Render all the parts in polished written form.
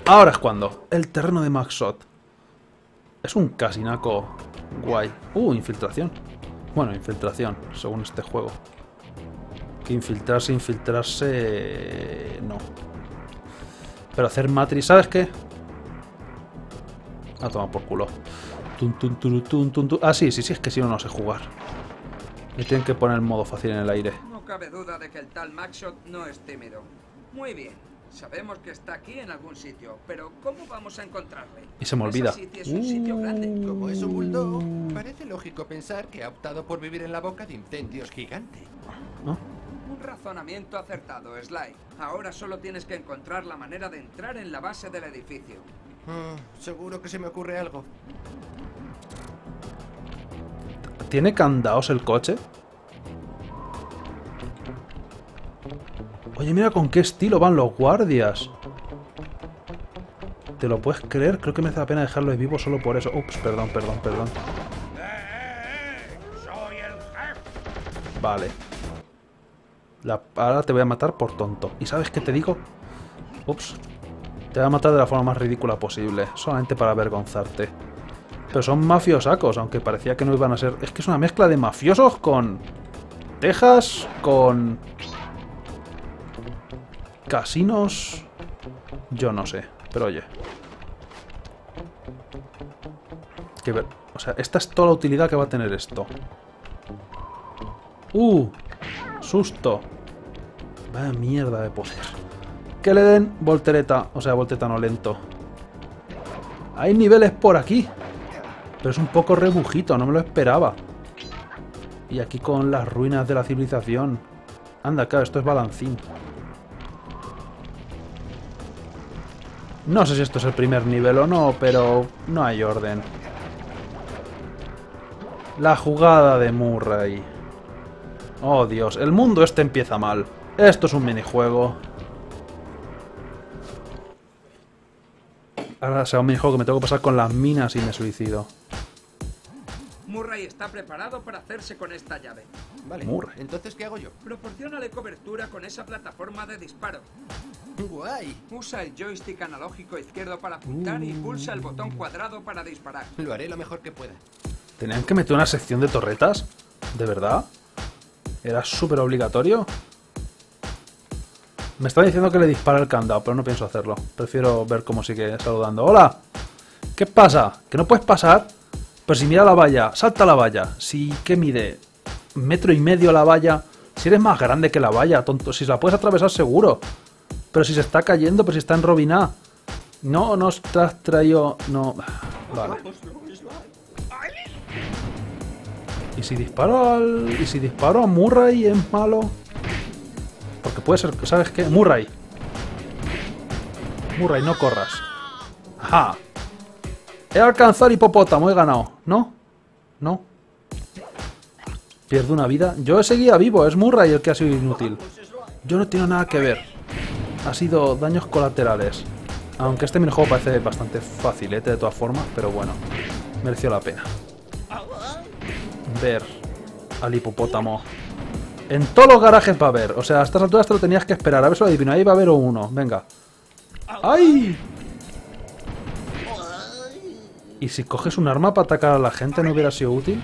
Ahora es cuando. El terreno de Maxshot. Es un casinaco guay. Infiltración. Bueno, infiltración, según este juego. Que infiltrarse... No. Pero hacer Matrix... ¿Sabes qué? A tomar por culo. Sí, es que si no, no sé jugar. Me tienen que poner el modo fácil en el aire. No cabe duda de que el tal Maxshot no es tímido. Muy bien. Sabemos que está aquí en algún sitio, pero ¿cómo vamos a encontrarle? Y se me olvida. Ese sitio es un sitio grande. Como es un bulldog, parece lógico pensar que ha optado por vivir en la boca de incendios gigantes. ¿No? Un razonamiento acertado, Sly. Ahora solo tienes que encontrar la manera de entrar en la base del edificio. Seguro que se me ocurre algo. ¿Tiene candados el coche? Oye, mira con qué estilo van los guardias. ¿Te lo puedes creer? Creo que merece la pena dejarlos vivos solo por eso. Ups, perdón. ¡Soy el jefe! Vale. Ahora te voy a matar por tonto. ¿Y sabes qué te digo? Ups. Te voy a matar de la forma más ridícula posible. Solamente para avergonzarte. Pero son mafiosacos, aunque parecía que no iban a ser... Es que es una mezcla de mafiosos con... Texas, con... Casinos... Yo no sé. Pero oye. O sea, esta es toda la utilidad que va a tener esto. Susto. Vaya mierda de poder. Que le den voltereta. O sea, voltereta no lento. Hay niveles por aquí. Pero es un poco rebujito, no me lo esperaba. Y aquí con las ruinas de la civilización. Anda, claro, esto es balancín. No sé si esto es el primer nivel o no, pero no hay orden. La jugada de Murray. Oh, Dios, el mundo este empieza mal. Esto es un minijuego. Ahora será un minijuego que me tengo que pasar con las minas y me suicido. Murray está preparado para hacerse con esta llave. Vale, Murray. entonces ¿qué hago yo? Proporciónale cobertura con esa plataforma de disparo. ¡Guay! Usa el joystick analógico izquierdo para apuntar y pulsa el botón cuadrado para disparar. Lo haré lo mejor que pueda. ¿Tenían que meter una sección de torretas? ¿De verdad? ¿Era súper obligatorio? Me está diciendo que le dispara el candado, pero no pienso hacerlo. Prefiero ver cómo sigue saludando. ¡Hola! ¿Qué pasa? ¿Que no puedes pasar? Pero si mira la valla, salta la valla. Si, ¿qué mide? ¿1,5 metros la valla? Si eres más grande que la valla, tonto. Si la puedes atravesar seguro. Pero si se está cayendo, pero si está enrobinada. No, no te has traído... No... Vale. ¿Y si disparo a Murray es malo? Porque puede ser... ¿Sabes qué? Murray, no corras. ¡Ajá! He alcanzado el hipopótamo, he ganado. ¿No? ¿No? Pierdo una vida. Yo seguía vivo, es Murray el que ha sido inútil. Yo no tengo nada que ver. Ha sido daños colaterales. Aunque este minijuego parece bastante facilete de todas formas, pero bueno, mereció la pena. Ver al hipopótamo. En todos los garajes va a haber. O sea, a estas alturas te lo tenías que esperar. A ver si lo adivino. Ahí va a haber uno. Venga. ¡Ay! ¿Y si coges un arma para atacar a la gente no hubiera sido útil?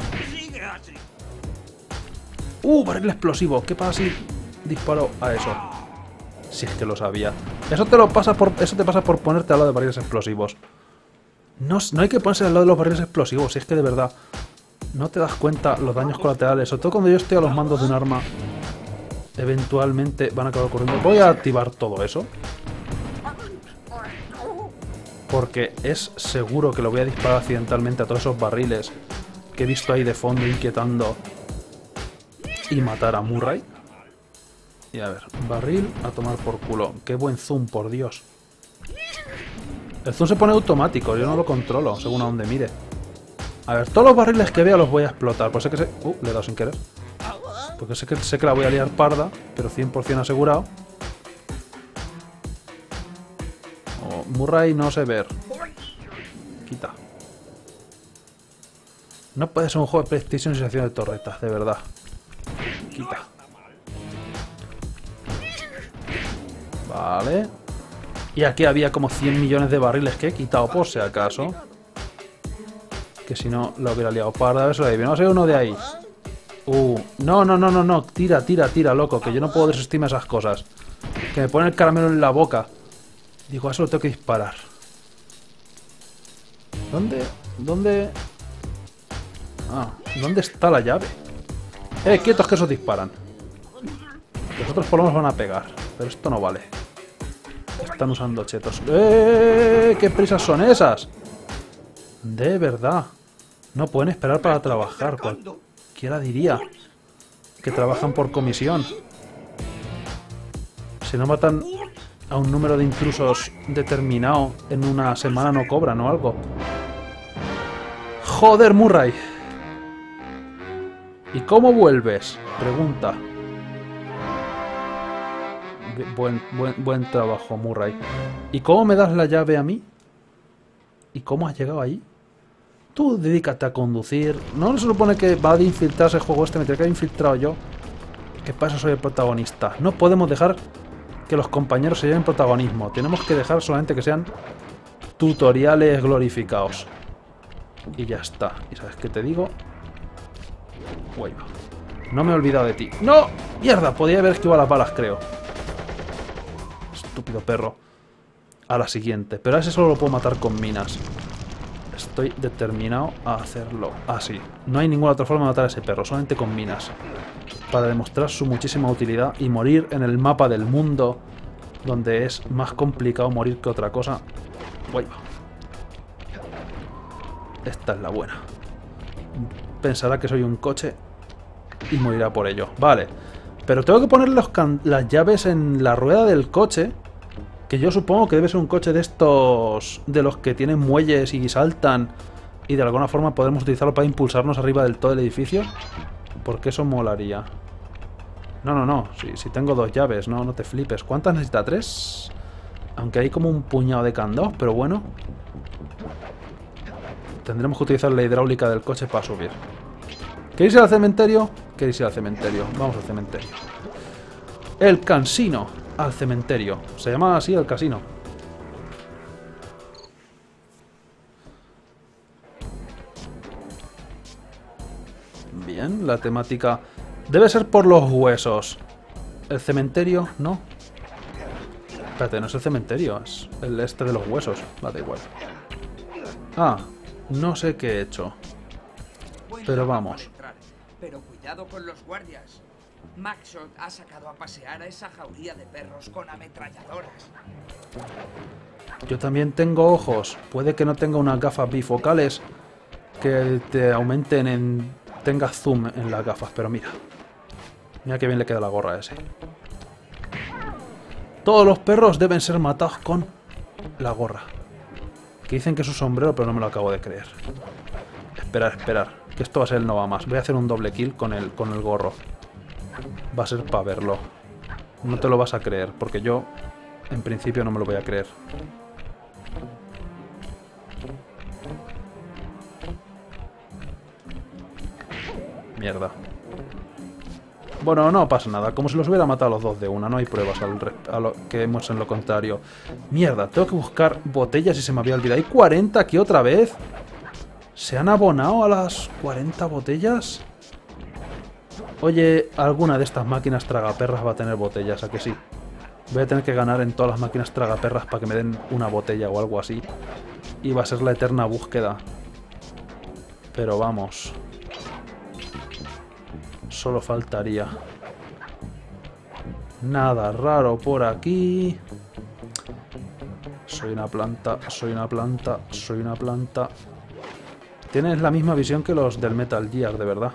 Barril explosivo. ¿Qué pasa si disparo a eso? Si es que lo sabía. Eso te pasa por ponerte al lado de barriles explosivos. No hay que ponerse al lado de los barriles explosivos. Si es que de verdad no te das cuenta los daños colaterales. Sobre todo cuando yo estoy a los mandos de un arma. Eventualmente van a acabar ocurriendo. Voy a activar todo eso. Porque es seguro que lo voy a disparar accidentalmente a todos esos barriles que he visto ahí de fondo inquietando. Y matar a Murray. Y a ver, barril a tomar por culo. Qué buen zoom, por Dios. El zoom se pone automático, yo no lo controlo, según a donde mire. A ver, todos los barriles que vea los voy a explotar. Pues sé que le he dado sin querer. Porque sé que la voy a liar parda, pero 100% asegurado. Murray no sé ver. Quita. No puede ser un juego de PlayStation sin acción de torretas, de verdad. Quita. Vale. Y aquí había como 100 millones de barriles que he quitado por si acaso. Que si no la hubiera liado parda. A ver si lo adivino. Va a ser uno de ahí. No. Tira, loco. Que yo no puedo desestimar esas cosas. Que me pone el caramelo en la boca. Digo, a eso lo tengo que disparar. ¿Dónde? Ah, ¿dónde está la llave? Quietos que esos disparan. Los otros por lo menos van a pegar. Pero esto no vale. Están usando chetos. ¿Qué prisas son esas? De verdad. No pueden esperar para trabajar. Cualquiera diría que trabajan por comisión. Si no matan a un número de intrusos determinado en una semana no cobran o algo. Joder, Murray. ¿Y cómo vuelves? Pregunta. Buen trabajo, Murray. ¿Y cómo me das la llave a mí? ¿Y cómo has llegado ahí? Tú dedícate a conducir. ¿No se supone que va a infiltrarse el juego este? Me tengo que haber infiltrado yo. Que para eso soy el protagonista. No podemos dejar que los compañeros se lleven protagonismo. Tenemos que dejar solamente que sean tutoriales glorificados. Y ya está. ¿Y sabes qué te digo? Uy, no me he olvidado de ti. ¡No! ¡Mierda! Podía haber esquivado las balas, creo. Estúpido perro. A la siguiente. Pero a ese solo lo puedo matar con minas. Estoy determinado a hacerlo así. No hay ninguna otra forma de matar a ese perro. Solamente con minas. Para demostrar su muchísima utilidad y morir en el mapa del mundo donde es más complicado morir que otra cosa. Uy, esta es la buena. Pensará que soy un coche y morirá por ello. Vale. Pero tengo que poner las llaves en la rueda del coche. Que yo supongo que debe ser un coche de estos... de los que tienen muelles y saltan. Y de alguna forma podemos utilizarlo para impulsarnos arriba del todo el edificio. Porque eso molaría. No. Si tengo 2 llaves, no te flipes. ¿Cuántas necesita? 3. Aunque hay como un puñado de candados, pero bueno. Tendremos que utilizar la hidráulica del coche para subir. ¿Queréis ir al cementerio? ¿Queréis ir al cementerio? Vamos al cementerio. El casino al cementerio. Se llama así el casino. Bien, la temática... Debe ser por los huesos. ¿El cementerio? No. Espérate, no es el cementerio. Es el este de los huesos. Va, da igual. Ah, no sé qué he hecho. Pero vamos. Pero cuidado con los guardias. Maxshot ha sacado a pasear a esa jauría de perros con ametralladoras. Yo también tengo ojos. Puede que no tenga unas gafas bifocales que te aumenten en... tengas zoom en las gafas, pero mira. Mira qué bien le queda la gorra a ese. Todos los perros deben ser matados con la gorra. Que dicen que es un sombrero, pero no me lo acabo de creer. Esperar. Que esto va a ser el no va más. Voy a hacer un doble kill con el gorro. Va a ser para verlo. No te lo vas a creer, porque yo, en principio, no me lo voy a creer. Mierda. Bueno, no pasa nada. Como si los hubiera matado a los dos de una. No hay pruebas a lo que hemos en lo contrario. Mierda, tengo que buscar botellas y se me había olvidado. ¿Hay 40 aquí otra vez? ¿Se han abonado a las 40 botellas? Oye, alguna de estas máquinas tragaperras va a tener botellas, ¿a que sí? Voy a tener que ganar en todas las máquinas tragaperras para que me den una botella o algo así. Y va a ser la eterna búsqueda. Pero vamos... Solo faltaría. Nada raro por aquí. Soy una planta. Tienes la misma visión que los del Metal Gear, de verdad.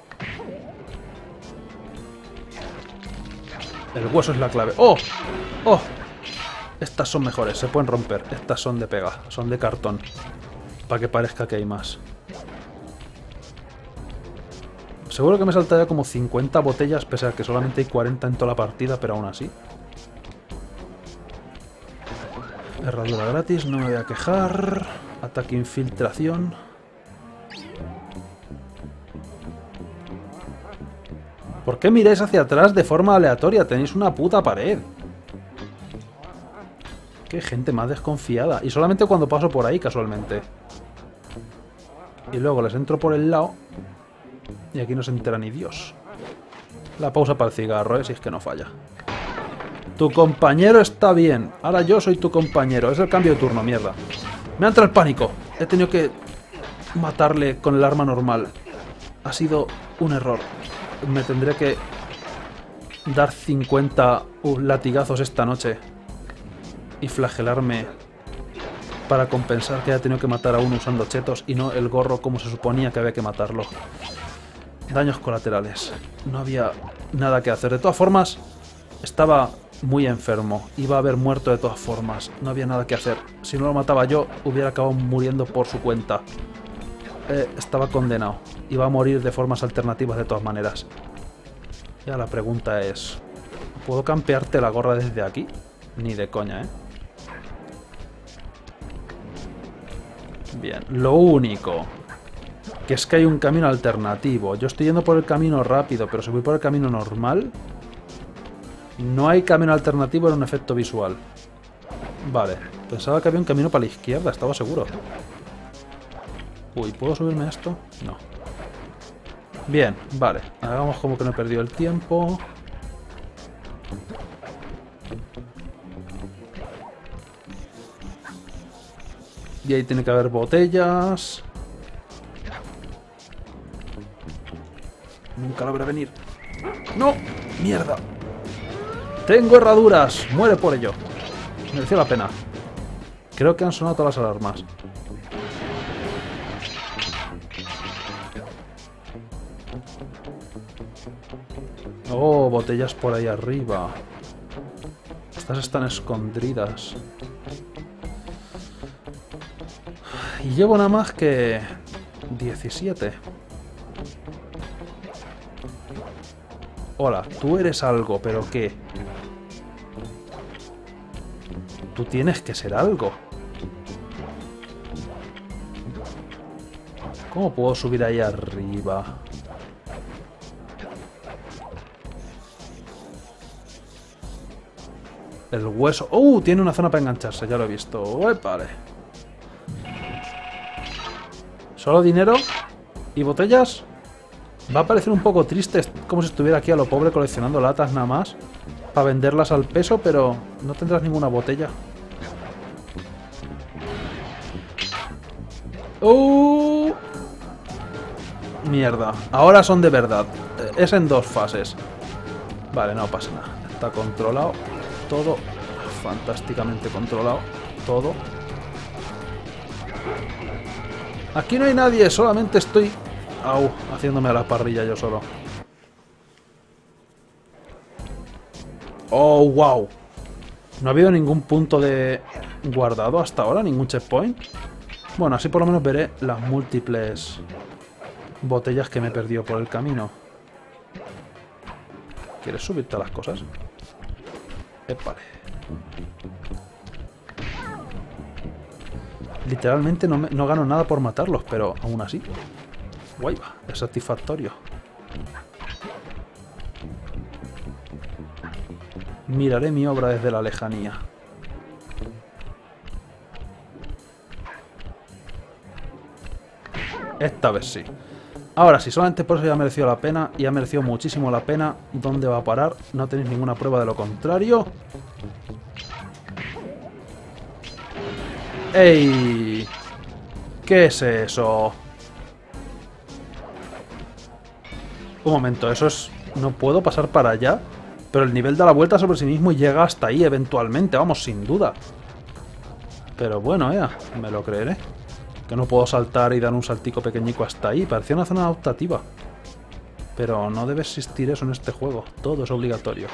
El hueso es la clave. ¡Oh! ¡Oh! Estas son mejores, se pueden romper. Estas son de pega, son de cartón. Para que parezca que hay más. Seguro que me saltaría como 50 botellas, pese a que solamente hay 40 en toda la partida, pero aún así. Herradura gratis, no me voy a quejar. Ataque infiltración. ¿Por qué miráis hacia atrás de forma aleatoria? Tenéis una puta pared. Qué gente más desconfiada. Y solamente cuando paso por ahí, casualmente. Y luego les entro por el lado. Y aquí no se entera ni Dios. La pausa para el cigarro, si es que no falla. Tu compañero está bien. Ahora yo soy tu compañero. Es el cambio de turno, mierda. Me ha entrado el pánico. He tenido que matarle con el arma normal. Ha sido un error. Me tendré que dar 50 latigazos esta noche. Y flagelarme para compensar que haya tenido que matar a uno usando chetos y no el gorro como se suponía que había que matarlo. Daños colaterales. No había nada que hacer. De todas formas, estaba muy enfermo. Iba a haber muerto de todas formas. No había nada que hacer. Si no lo mataba yo, hubiera acabado muriendo por su cuenta. Estaba condenado. Iba a morir de formas alternativas de todas maneras. Ya la pregunta es... ¿puedo campearte la gorra desde aquí? Ni de coña, ¿eh? Bien, lo único que es que hay un camino alternativo. Yo estoy yendo por el camino rápido, pero si voy por el camino normal, no hay camino alternativo en un efecto visual. Vale, pensaba que había un camino para la izquierda, estaba seguro. Uy, ¿puedo subirme a esto? No. Bien, vale, hagamos como que no he perdido el tiempo. Y ahí tiene que haber botellas. Nunca lo veré venir. ¡No! ¡Mierda! ¡Tengo herraduras! ¡Muere por ello! Mereció la pena. Creo que han sonado todas las alarmas. Oh, botellas por ahí arriba. Estas están escondidas. Y llevo nada más que 17. Hola, tú eres algo, ¿pero qué? Tú tienes que ser algo. ¿Cómo puedo subir ahí arriba? El hueso... tiene una zona para engancharse, ya lo he visto. Vale. ¿Solo dinero? ¿Y botellas? Va a parecer un poco triste, como si estuviera aquí a lo pobre coleccionando latas nada más. Para venderlas al peso, pero no tendrás ninguna botella. Mierda. Ahora son de verdad. Es en 2 fases. Vale, no pasa nada. Está controlado. Todo. Fantásticamente controlado. Todo. Aquí no hay nadie, solamente estoy... haciéndome a la parrilla yo solo. ¡Oh, wow! No ha habido ningún punto de guardado hasta ahora, ningún checkpoint. Bueno, así por lo menos veré las múltiples botellas que me he perdido por el camino. ¿Quieres subirte a las cosas? Vale. Literalmente no gano nada por matarlos, pero aún así... guay, va, es satisfactorio. Miraré mi obra desde la lejanía. Esta vez sí. Ahora sí, solamente por eso ya ha merecido la pena. Y ha merecido muchísimo la pena. ¿Dónde va a parar? No tenéis ninguna prueba de lo contrario. ¡Ey! ¿Qué es eso? Un momento, eso es... no puedo pasar para allá. Pero el nivel da la vuelta sobre sí mismo y llega hasta ahí eventualmente, vamos, sin duda. Pero bueno, me lo creeré. Que no puedo saltar y dar un saltico pequeñico hasta ahí. Parecía una zona adaptativa. Pero no debe existir eso en este juego. Todo es obligatorio.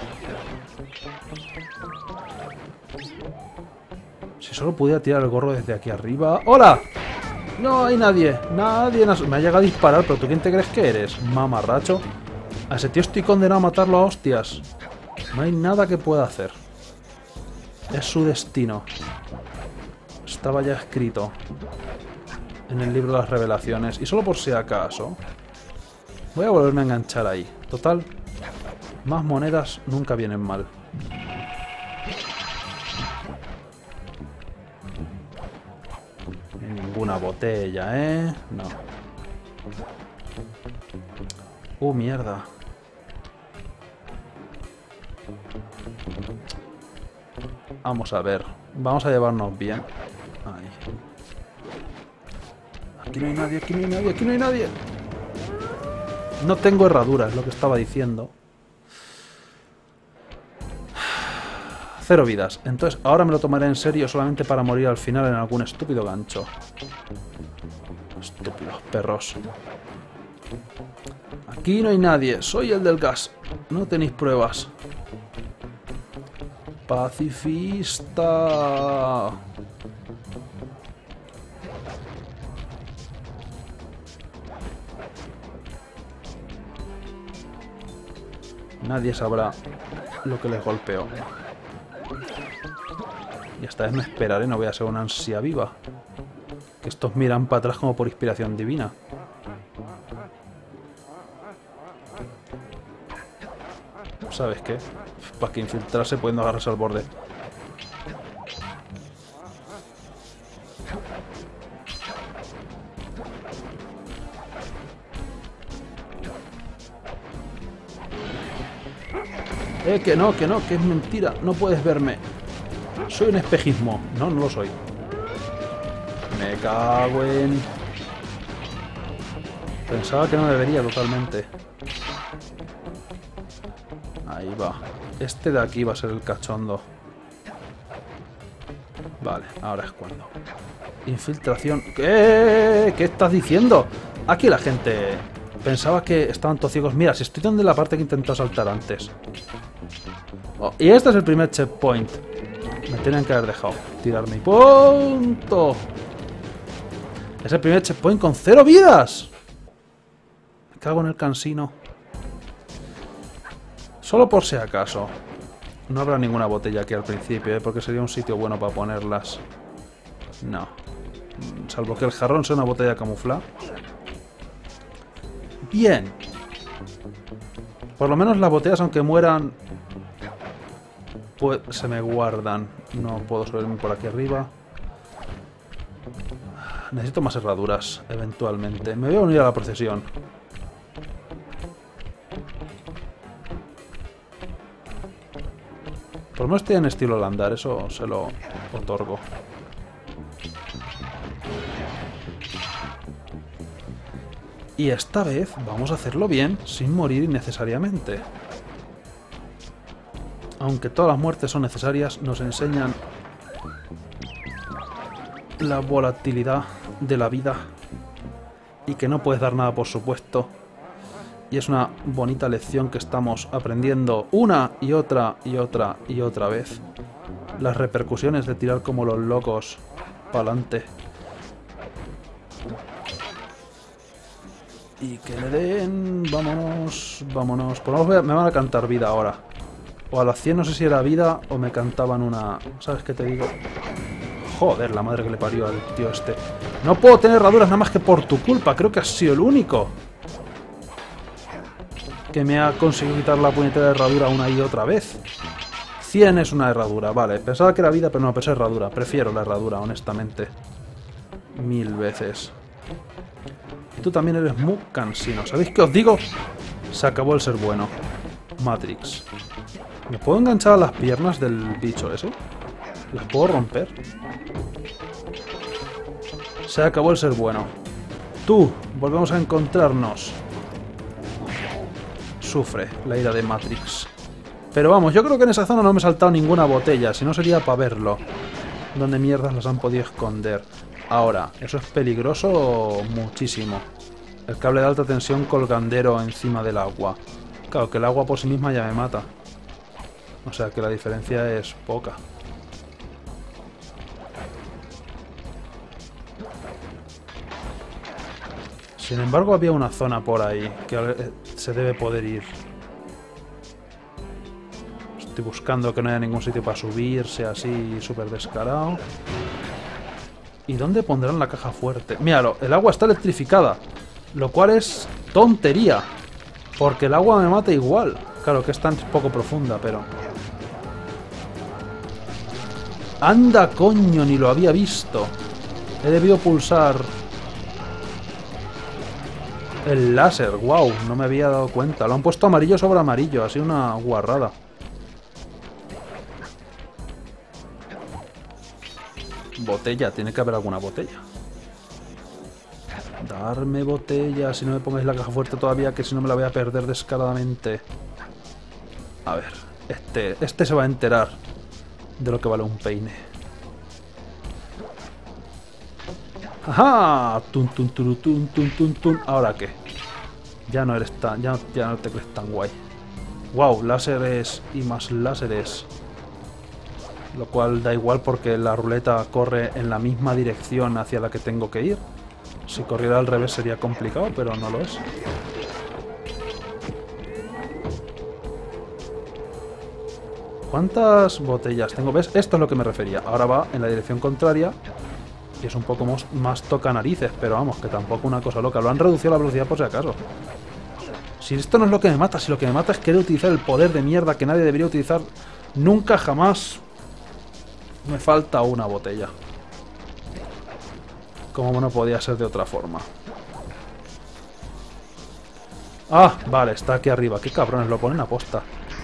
Si solo pudiera tirar el gorro desde aquí arriba... ¡Hola! No hay nadie. Nadie me ha llegado a disparar, pero ¿tú quién te crees que eres? Mamarracho. A ese tío estoy condenado a matarlo a hostias. No hay nada que pueda hacer. Es su destino. Estaba ya escrito en el libro de las revelaciones. Y solo por si acaso voy a volverme a enganchar ahí. Total, más monedas nunca vienen mal. Ninguna botella, ¿eh? No. Mierda. Vamos a ver. Vamos a llevarnos bien. Ahí. Aquí no hay nadie, aquí no hay nadie, aquí no hay nadie. No tengo herradura, es lo que estaba diciendo. 0 vidas. Entonces, ahora me lo tomaré en serio solamente para morir al final en algún estúpido gancho. Estúpidos perros. Aquí no hay nadie. Soy el del gas. No tenéis pruebas. Pacifista. Nadie sabrá lo que les golpeó. Y esta vez me esperaré, no voy a ser una ansia viva. Que estos miran para atrás como por inspiración divina. ¿Sabes qué? Para que infiltrarse pudiendo agarrarse al borde. Que no, que es mentira. No puedes verme. Soy un espejismo. No, no lo soy. Me cago en... Pensaba que no me vería totalmente. Ahí va. Este de aquí va a ser el cachondo. Vale, ahora es cuando. Infiltración. ¿Qué estás diciendo? Aquí la gente... Pensaba que estaban todos ciegos. Mira, si estoy donde la parte que he intentado saltar antes. Oh, y este es el primer checkpoint. Me tienen que haber dejado tirar mi punto. Es el primer checkpoint con 0 vidas. Me cago en el cansino. Solo por si acaso. No habrá ninguna botella aquí al principio, porque sería un sitio bueno para ponerlas. No. Salvo que el jarrón sea una botella camuflada. Bien. Por lo menos las botellas, aunque mueran, pues se me guardan. No puedo subirme por aquí arriba. Necesito más herraduras, eventualmente. Me voy a unir a la procesión. Por lo menos estoy en estilo Landar, eso se lo otorgo. Y esta vez vamos a hacerlo bien, sin morir innecesariamente. Aunque todas las muertes son necesarias, nos enseñan la volatilidad de la vida y que no puedes dar nada por supuesto. Y es una bonita lección que estamos aprendiendo una y otra y otra y otra vez. Las repercusiones de tirar como los locos para adelante. Y que le den... Vámonos, vámonos. Por lo menos me van a cantar vida ahora. O a las 100 no sé si era vida o me cantaban una... ¿Sabes qué te digo? Joder, la madre que le parió al tío este. No puedo tener herraduras nada más que por tu culpa. Creo que has sido el único que me ha conseguido quitar la puñetera herradura una y otra vez. 100 es una herradura, vale. Pensaba que era vida, pero no, pero es herradura. Prefiero la herradura, honestamente. 1000 veces. Y tú también eres muy cansino. ¿Sabéis qué os digo? Se acabó el ser bueno. Matrix. ¿Me puedo enganchar a las piernas del bicho ese? ¿Las puedo romper? Se acabó el ser bueno. Tú, volvemos a encontrarnos. Sufre la ira de Matrix. Pero vamos, yo creo que en esa zona no me he saltado ninguna botella, si no sería para verlo. ¿Dónde mierdas las han podido esconder? Ahora, eso es peligroso muchísimo. El cable de alta tensión colgandero encima del agua. Claro, que el agua por sí misma ya me mata. O sea que la diferencia es poca. Sin embargo, había una zona por ahí que se debe poder ir. Estoy buscando que no haya ningún sitio para subirse así súper descarado. ¿Y dónde pondrán la caja fuerte? Míralo, el agua está electrificada. Lo cual es tontería. Porque el agua me mata igual. Claro que es tan poco profunda, pero... ¡Anda, coño! Ni lo había visto. He debido pulsar el láser. Wow, no me había dado cuenta. Lo han puesto amarillo sobre amarillo. Ha sido una guarrada. Botella. Tiene que haber alguna botella. Darme botella. Si no me pongáis la caja fuerte todavía, que si no me la voy a perder descaradamente. A ver. Este se va a enterar de lo que vale un peine. ¡Ajá! Tun, tun, tun, tun, tun, tun, tun. ¿Ahora qué? Ya no eres tan... Ya no te crees tan guay. Wow, láseres y más láseres. Lo cual da igual porque la ruleta corre en la misma dirección hacia la que tengo que ir. Si corriera al revés sería complicado, pero no lo es. ¿Cuántas botellas tengo? ¿Ves? Esto es lo que me refería. Ahora va en la dirección contraria. Y es un poco más toca narices, pero vamos, que tampoco una cosa loca. Lo han reducido la velocidad por si acaso. Si esto no es lo que me mata, si lo que me mata es querer utilizar el poder de mierda que nadie debería utilizar nunca jamás. Me falta una botella. Como no podía ser de otra forma. Ah, vale, está aquí arriba. Qué cabrones, lo ponen a posta.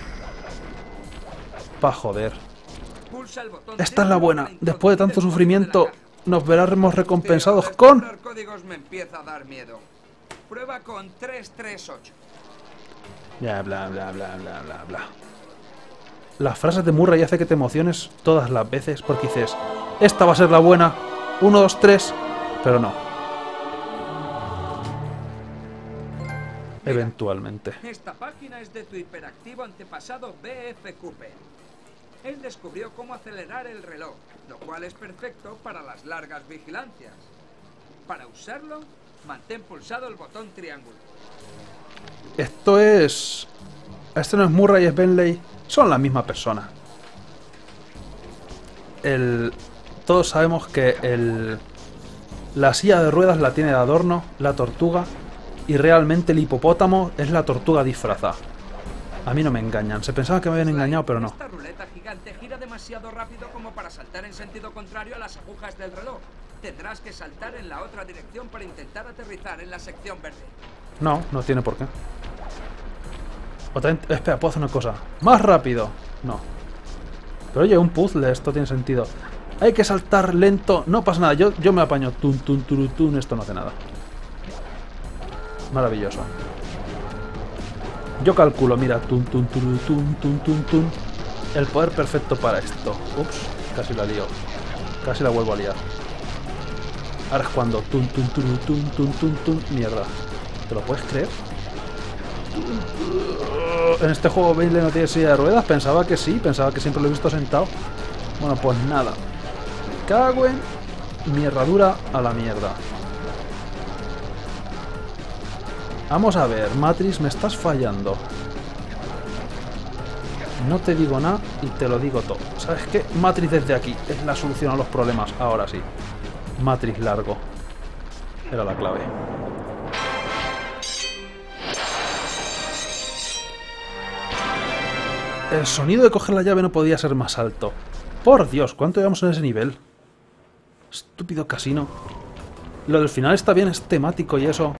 Pa' joder. Esta es la buena. Después de tanto sufrimiento, nos veremos recompensados con... códigos me empieza a dar miedo. Prueba con 338. Ya, bla, bla, bla, bla, bla, bla. Las frases de Murray hace que te emociones todas las veces porque dices, esta va a ser la buena, 1, 2, 3, pero no. Eventualmente. Esta página es de tu hiperactivo antepasado B.F. Cooper. Él descubrió cómo acelerar el reloj, lo cual es perfecto para las largas vigilancias. Para usarlo, mantén pulsado el botón triángulo. Esto es... Este no es Murray, es Bentley. Son la misma persona. Todos sabemos que la silla de ruedas la tiene de adorno, la tortuga, y realmente el hipopótamo es la tortuga disfrazada. A mí no me engañan. Se pensaba que me habían engañado, pero no. Esta ruleta gigante gira demasiado rápido como para saltar en sentido contrario a las agujas del reloj. Tendrás que saltar en la otra dirección para intentar aterrizar en la sección verde. No, no tiene por qué. Espera, puedo hacer una cosa. ¡Más rápido! No. Pero oye, un puzzle, esto tiene sentido. Hay que saltar lento. No pasa nada, yo me apaño. Tun, tun, tun, tun. Esto no hace nada. Maravilloso. Yo calculo, mira. Tun, tun, tun, tun, tun, tun, tun. El poder perfecto para esto. Ups, casi la lío. Casi la vuelvo a liar. Ahora es cuando... Tun, tun, tun, tun, tun, tun, tun. Mierda. ¿Te lo puedes creer? En este juego Bentley no tiene silla de ruedas. Pensaba que sí, pensaba que siempre lo he visto sentado. Bueno, pues nada. Me cago en mi herradura a la mierda. Vamos a ver, Matrix, me estás fallando. No te digo nada y te lo digo todo. ¿Sabes qué? Matrix desde aquí es la solución a los problemas. Ahora sí. Matrix largo. Era la clave. El sonido de coger la llave no podía ser más alto. Por Dios, ¿cuánto llevamos en ese nivel? Estúpido casino. Lo del final está bien, es temático y eso.